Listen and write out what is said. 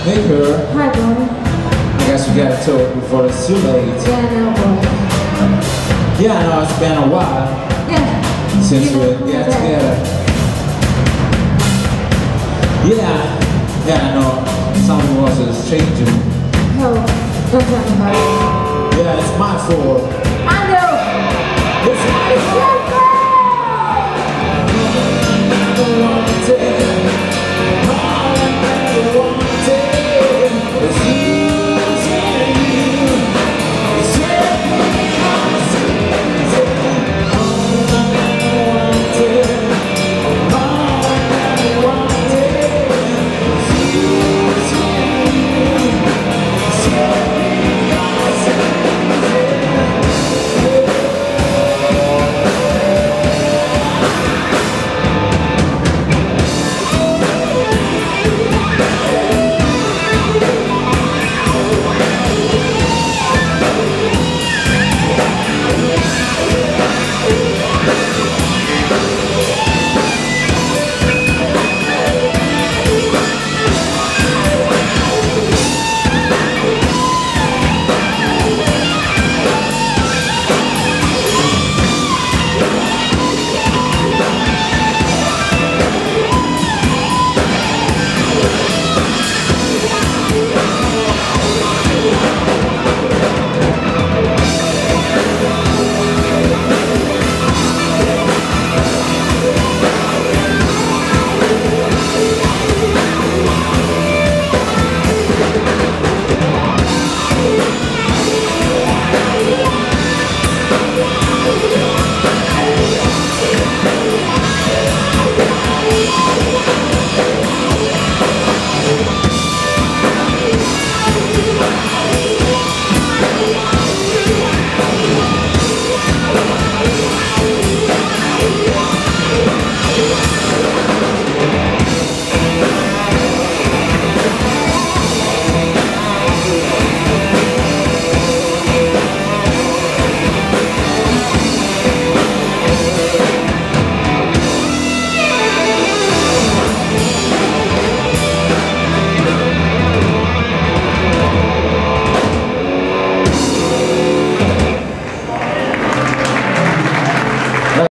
Hey, girl. Hi, boy. I guess you gotta tell it before it's too late. Yeah, I know, boy. Yeah, I know it's been a while Yeah. since You we know, got that. together. Yeah, I know. Some of us is changing. No, don't tell me about it. Yeah, it's my fault. I know. It's my fault. I want to tell all I ever want to tell is losing you. It's every conversation. All I ever want to tell, all I ever want to tell is losing you. It's every conversation.